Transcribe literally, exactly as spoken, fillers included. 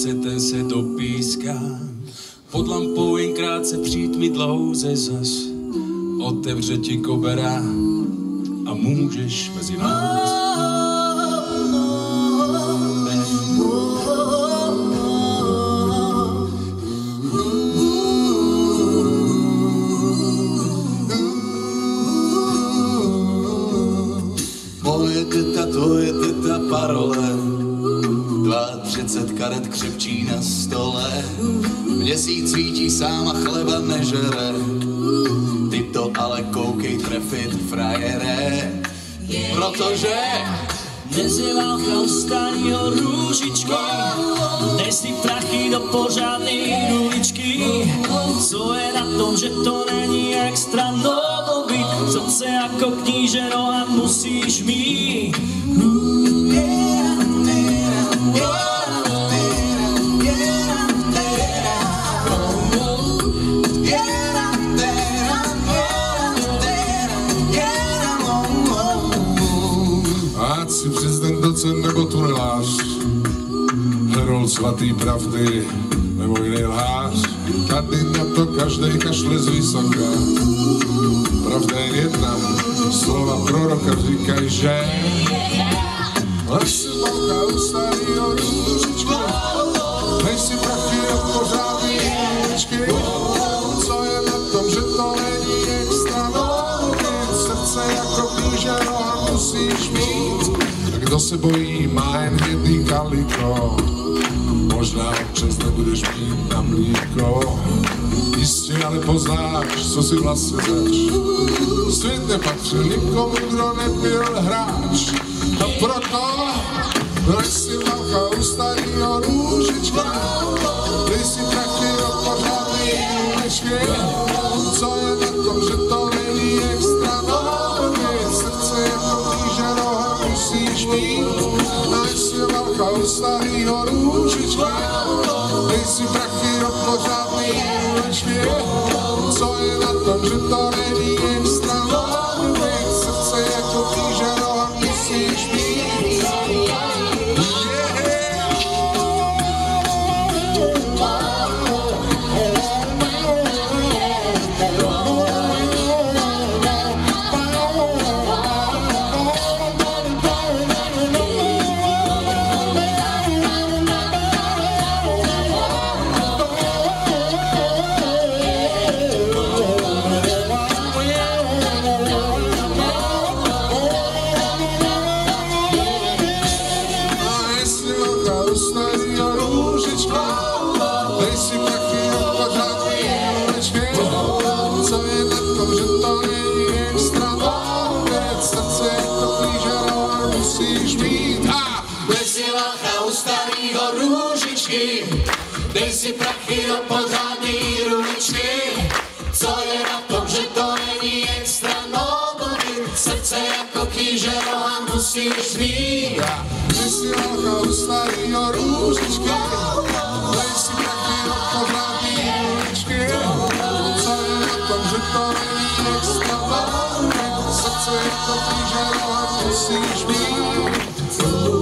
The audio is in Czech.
slunce, ten se dopíská. Pod lampou jen krátce přijít mi dlouze zas. Otevře ti kobera a můžeš mezi nás. Moje teta, tvoje teta, parole, třicet karet křepčí na stole. Měsíc svítí sám a chleba nežere. Ty to ale koukej trefit, frajere. Protože dnes je válka u starýho růžičky. Dej si prachy do pořádný uličky. Co je na tom, že to není extra novobyt? Srdce jako kníženo a musíš mít. Ať si prezident, docent nebo tunelář, herol svatý pravdy nebo jiný lhář, tady na to každej kašle z vysoka. Pravda je jedna, slova proroka říkají, že až si malká u starýho růžičky, nejsi prachy od pořádný růžičky. Co je na tom, že to není extra nový, srdce jako kníženo a musíš mít. A kdo se bojí, má jen jedný kaliko, možná občas nebudeš mít na mlíko. Jistě ale poznáš, co si vlastně zač. Svět nepatřil nikomu, kdo nebyl hráč. A proto, než si malcha u starýho růžička, dej si prachy od pořádný růžičky. Co je na tom, že to není extra nový, srdce jako kníženo a musíš mít. Než si malcha u starýho růžička, dej si prachy od pořádný růžičky. Co je na tom, že to není extra nový, srdce jako kníženo a musíš mít. Dej si prachy do pořádný růžičky. Co je na tom, že to není extra nový, srdce jako kníženo a musíš mít. Dej si malcha u starýho růžičky, dej si prachy do pořádný růžičky. Co je na tom, že to není extra nový, srdce jako kníženo a musíš mít.